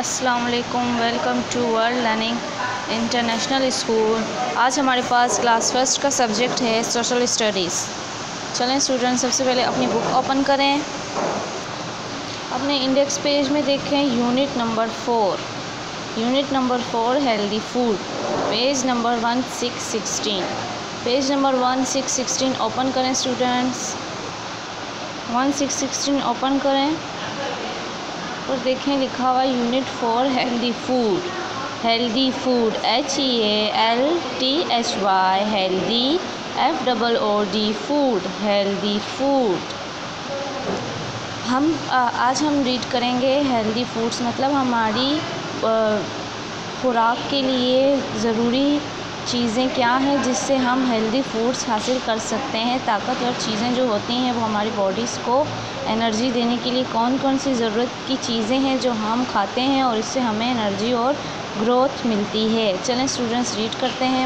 अस्सलाम वालेकुम, welcome to World Learning International School. आज हमारे पास क्लास फर्स्ट का सब्जेक्ट है सोशल स्टडीज़। चलें स्टूडेंट, सबसे पहले अपनी बुक ओपन करें, अपने इंडेक्स पेज में देखें unit number 4 healthy food, page number 1616। Page number 1616 open करें स्टूडेंट्स। 1616 ओपन करें और देखें लिखा हुआ unit 4 healthy food. HEALTHY healthy, FOOD food, healthy food. आज हम रीड करेंगे हेल्दी फूड्स मतलब हमारी खुराक के लिए ज़रूरी चीज़ें क्या हैं जिससे हम हेल्दी फूड्स हासिल कर सकते हैं। ताकतवर चीज़ें जो होती हैं वो हमारी बॉडीज़ को एनर्जी देने के लिए कौन कौन सी ज़रूरत की चीज़ें हैं जो हम खाते हैं और इससे हमें एनर्जी और ग्रोथ मिलती है। चलें स्टूडेंट्स रीड करते हैं।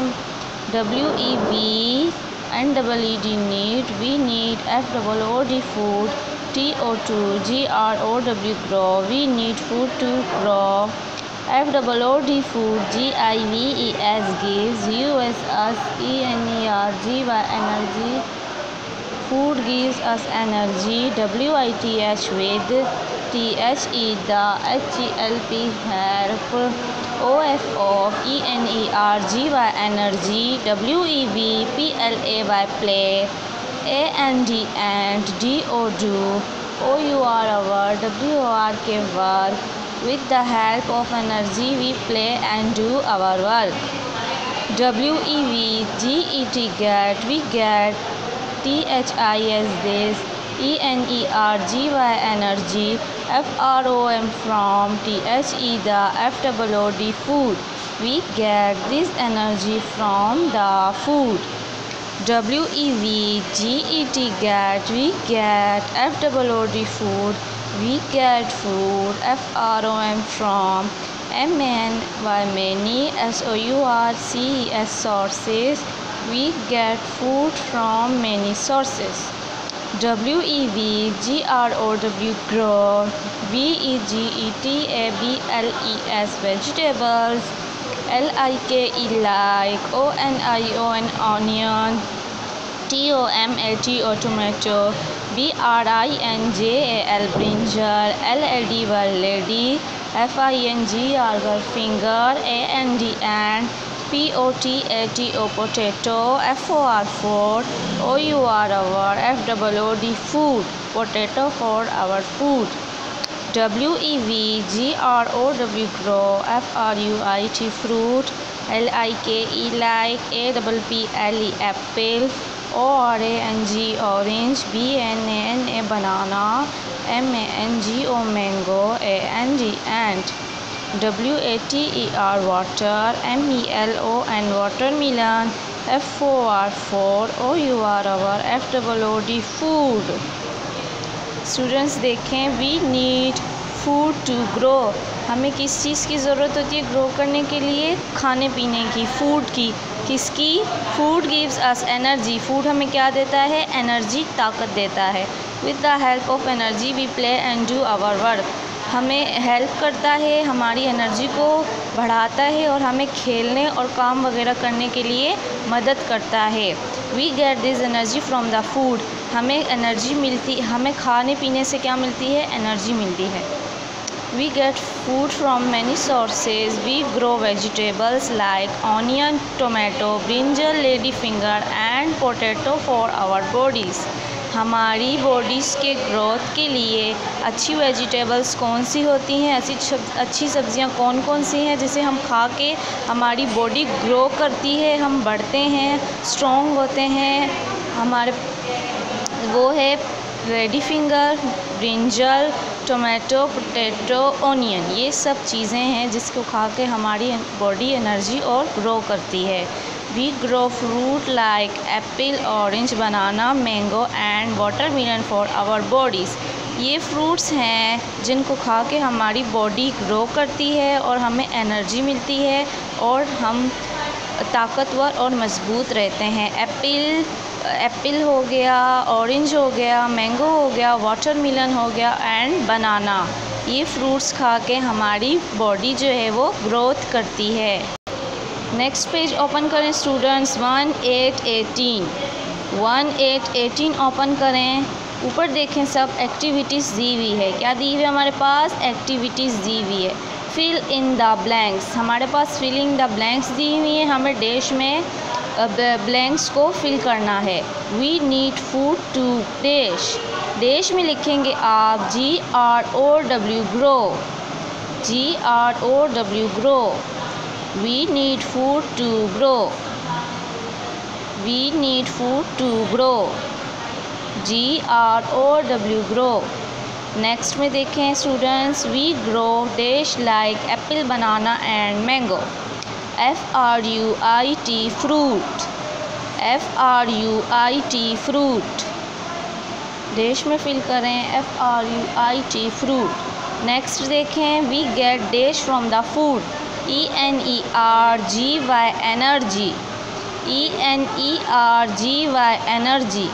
WEVNEED need, we need, FOOD food, TO2 GROW grow, we need food to grow, FOOD food, GIVES gives, US us, ENERGY energy, food gives us energy, WITH with, THE the, HELP help, OF ENERGY energy, WEV PLAY play, AND DO do, OUR our, WOR के work। With the help of energy we play and do our work. WEVGET get, we get, THIS this, ENERGY energy, FROM from, THE the, FOOD food, we get this energy from the food. WEVGET get, we get, FOOD food, we get food, FROM from, many, SOURCES sources, we get food from many sources. WEVGROW grow, VEGETABLES vegetables, LIKE like, ONION onion, TOMATO tomato, BRINJAL brinjal, LADY lady, FINGR finger, AND POTATO potato, FOR for, OUR our, FOOD food, potato for our food. WEVGROW grow, FRUIT fruit, LIKE like, APPLE apple, ORANG orange, BANANA banana, MANGO mango, AND ant, WATER water, MELON watermelon, FOR for, OUR our, FOOD food। Students देखें, we need food to grow, हमें किस चीज़ की ज़रूरत होती है grow करने के लिए? खाने पीने की, फूड की। किसकी? Food gives us energy, food हमें क्या देता है? एनर्जी, ताकत देता है। With the help of energy we play and do our work, हमें हेल्प करता है, हमारी एनर्जी को बढ़ाता है और हमें खेलने और काम वगैरह करने के लिए मदद करता है। We get this energy from the food, हमें एनर्जी मिलती, हमें खाने पीने से क्या मिलती है? एनर्जी मिलती है। We get food from many sources. We grow vegetables like onion, tomato, brinjal, ladyfinger and potato for our bodies. हमारी बॉडीज़ के ग्रोथ के लिए अच्छी वेजिटेबल्स कौन सी होती हैं, अच्छी सब्ज़ियाँ कौन कौन सी हैं जिसे हम खा के हमारी बॉडी ग्रो करती है, हम बढ़ते हैं, स्ट्रॉन्ग होते हैं। हमारे वो है lady finger, brinjal, tomato, potato, onion, ये सब चीज़ें हैं जिसको खा के हमारी बॉडी एनर्जी और ग्रो करती है। We grow fruit like apple, orange, banana, mango and watermelon for our bodies, ये फ्रूट्स हैं जिनको खा के हमारी बॉडी ग्रो करती है और हमें एनर्जी मिलती है और हम ताकतवर और मज़बूत रहते हैं। एप्पल हो गया, ऑरेंज हो गया, मैंगो हो गया, वाटरमेलन हो गया एंड बनाना, ये फ्रूट्स खा के हमारी बॉडी जो है वो ग्रोथ करती है। नेक्स्ट पेज ओपन करें स्टूडेंट्स, 1818 ओपन करें। ऊपर देखें सब एक्टिविटीज़ दी हुई है। क्या दी हुई है हमारे पास? एक्टिविटीज़ दी हुई है। फिल इन द ब्लैंक्स, हमारे पास फिलिंग द ब्लैंक्स दी हुई है। हमें डैश में ब्लैंक्स को फिल करना है। We need food to dash, dash में लिखेंगे आप GROW grow, GROW grow. We need food to grow, we need food to grow, GROW grow. Next में देखें students, we grow dash like apple, banana and mango. FRUIT fruit, FRUIT fruit, dash में fill करें FRUIT fruit. Next देखें, we get dash from the food, ENERGY energy, ENERGY energy,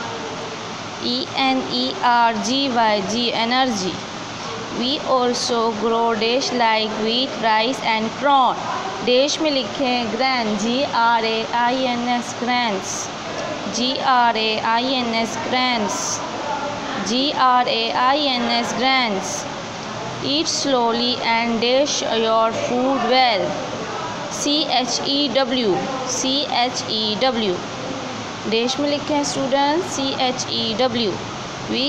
ENERGY energy. We also grow dash like wheat, rice and corn, dash में लिखें grain, GRAINS grains, GRAINS grains, GRAINS grains. Eat slowly and dash your food well, CHEW, CHEW, dash में लिखें student CHEW। We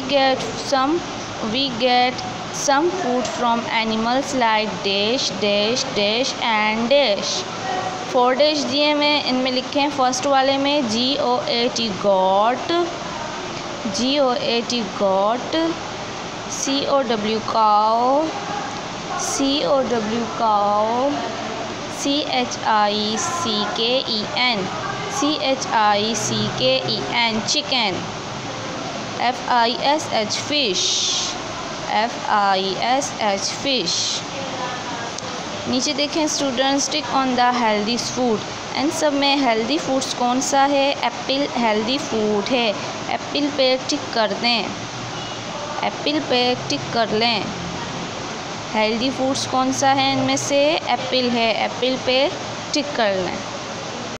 get some food from animals like dash dash dash and dash. 4 dash दिए में, इनमें लिखें first वाले में GOAT goat, GOAT goat, COW cow, COW cow, CHICKEN, CHICKEN chicken, FISH fish, FISH fish. नीचे देखें students, tick on the healthy food, इन सब में हेल्दी फूड्स कौन सा है? एप्पल हेल्दी फूड है, एप्पल पे टिक कर दें, एप्पल पे टिक कर लें। हेल्दी फूड्स कौन सा है? इनमें से एप्पल है, एप्पल पे टिक कर लें।